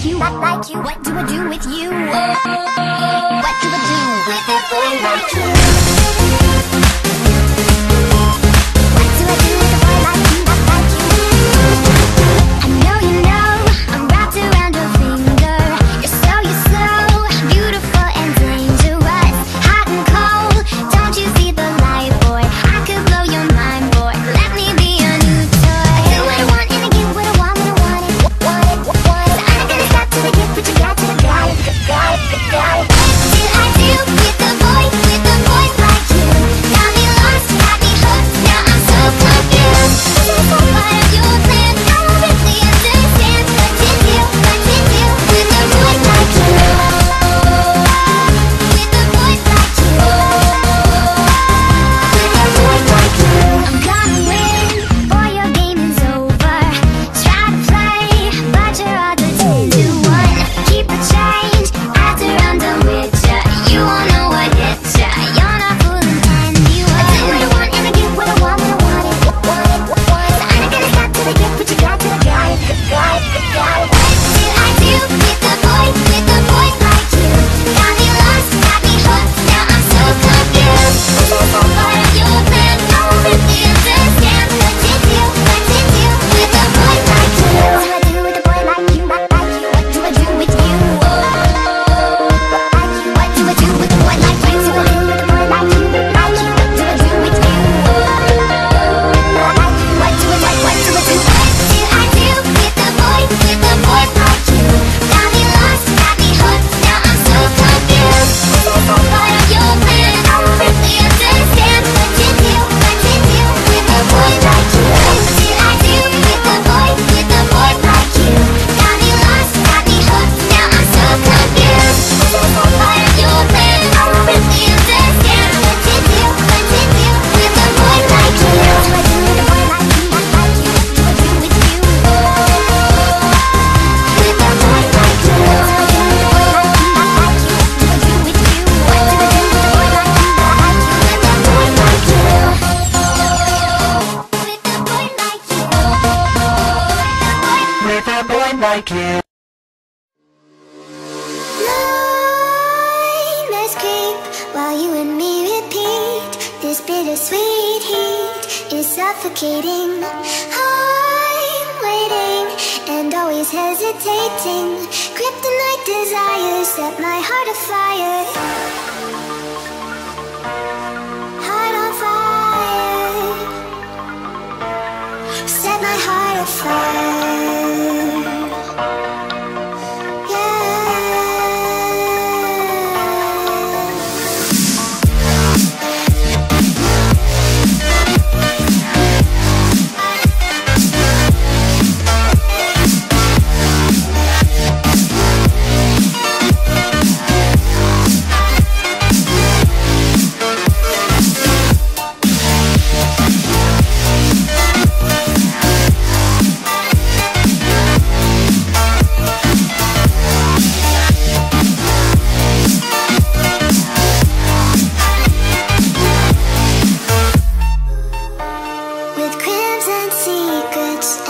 like you, like you. What do I do with you? What do I do with a boy like you? What do I do with a boy like you, like you? I know you know I'm wrapped around your finger. You're so beautiful and dangerous, hot and cold. Don't you see the light, boy? I could blow your mind, boy. Let me be a new toy. I do what I want and I get what I want when I want it. So I'm not gonna stop till I get what you got, till I got it. What do I do with a boy like you? Got me lost, got me hooked. Now I'm so confused. Is this all part of your plan? I don't really understand. What to do with a boy like you? With a boy like you. With a boy like you. I'm gonna win, boy, your game is over. Try to play, but you're all the 10 to 1. Keep the change after I'm done with ya. You won't know what hit ya. You're not fooling and you are. I do what I want and I get what I want when I want it. So I'm not gonna stop till I get what you got, till I got it. What do I do with a boy like you? Got me lost, got me hooked. Now I'm so confused. Is this all part of your plan? I don't really understand. What to do with a boy like you? What do I do with a boy like you, like you? What do I do with you? What do I do with a boy like you? What do I do with a boy like you, like you? What do I do with you? What do I do with a boy like you? Got me lost, got me hooked. Now I'm so confused. Is this all part of your plan? I don't really understand. What to do with a boy like you? What do I do with a boy like you? Got me lost, got me hooked. Now I'm so confused. Is this all part of your plan? I don't really understand. What to do with a boy like you? What do I do with a boy like you, like you? What do I do with you? With a boy like you. What do I do with a boy like you, like you? What do I do with you? What do I do with a boy like you, like you? With a boy like you. With a boy like you. Nightmares creep while you and me repeat. This bittersweet heat is suffocating. I'm waiting and always hesitating. Kryptonite desires set my heart afire. Heart on fire. Set my heart afire. With crimson secrets